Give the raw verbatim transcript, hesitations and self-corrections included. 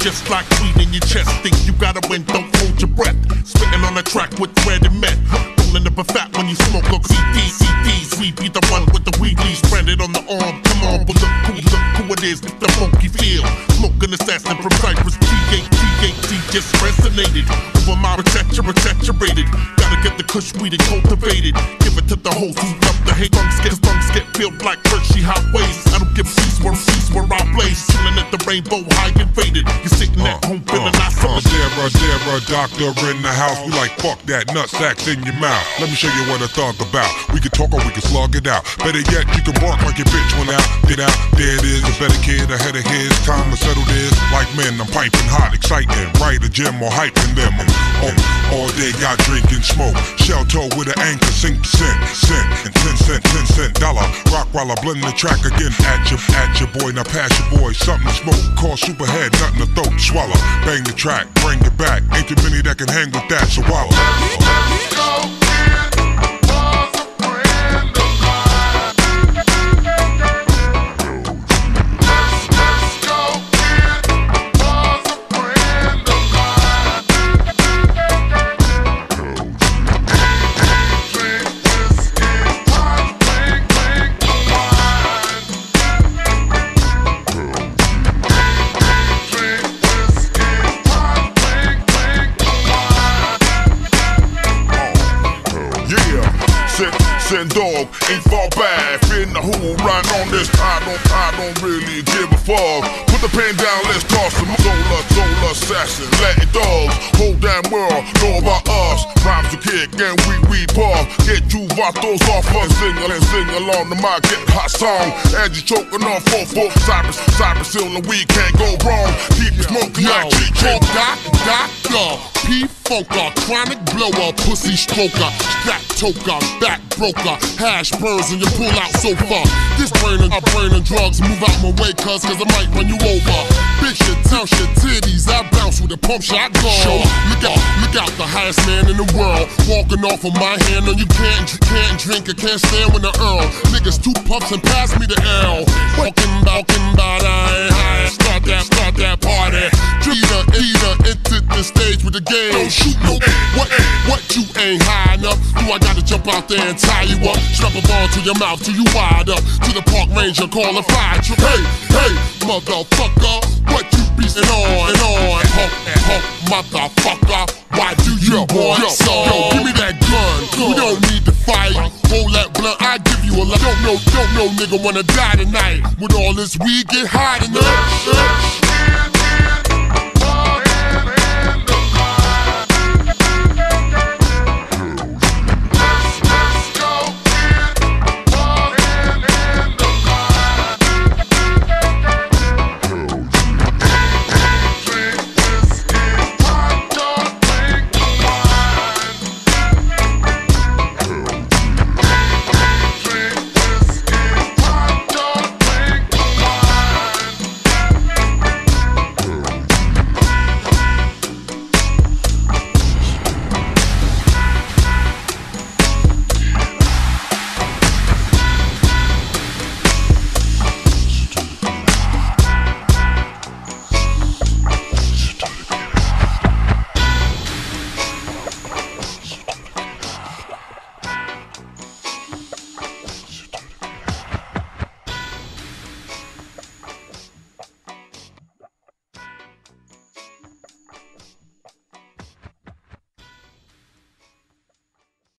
just like weed in your chest. Think you gotta win, don't hold your breath. Spitting on the track with thread and meth. Rolling up a fat when you smoke up C Ds, C Ds. We be the one with the weed leaves branded on the arm. Come on, but look cool, look cool it is with the funky feel. Smoking assassin from Cypress, T H C just resonated. Over my protector, saturated. Gotta get the kush weed and cultivated. Give it to the hoes who love the hate. Lungs get, lungs get filled like Hershey highways. I don't give cease where cease where I blaze. Chilling at the rainbow high and faded. You sitting at home feeling uh, uh, uh, Dara, Dara, doctor in the house. We like fuck that nutsacks in your mouth. Let me show you what I thought about. We can talk or we can slug it out. Better yet, you can bark like your bitch went out. Get out, there it is. A better kid ahead of his time to settle this. Like men, I'm piping hot, exciting. Right a gym or hyping them. Oh, all day got drink and smoke. Shell toe with an anchor, sink cent, cent, and ten cent, ten cent dollar. Rock while I blend the track again. At your, at your boy, now pass your boy. Something to smoke. Call superhead, nothing to throat. Swallow, bang the track, bring it back. Ain't too many that can hang with that, so wallow. Send dog, ain't far back. Finna who run on this? I don't, I don't really give a fuck. Put the pen down, let's toss some solar, solar assassin, Latin dogs. Whole damn world know about us. Rhymes to kick and we we puff. Get you vatos off us, sing and sing along to my get hot song. And you choking on four four. Cypress, Cypress Hill and we can't go wrong. Keep it smoking like cheap cheap. Doc, doctor, P-Funker, chronic blower, pussy stroker, strap toker, back broker, hash burns and you pull out so far. This brain and, uh, brain and drugs, move out my way cuz, cause I might run you over. Big shit, town shit, titties, I bounce with a pump shot gun. Show, look out, look out, the highest man in the world, walking off of my hand and you can't, can't drink or can't stand with the Earl. Niggas two puffs and pass me the L. Walking, walking by, I ain't high. Start that, start that party. Eater, eater, entered the stage with the game. Don't shoot no, what, what you ain't high enough? Do I gotta jump out there and tie you up? Strap a ball to your mouth till you wide up. To the park ranger, call a fire truck. Hey, hey, motherfucker, what you beastin' on and on? Hump, hump, motherfucker, why do you want yo, some? Yo, give me that gun, gun. We don't need to fight. Hold that blunt, I give you a lot. Don't know, don't know, nigga wanna die tonight. With all this weed, get high tonight.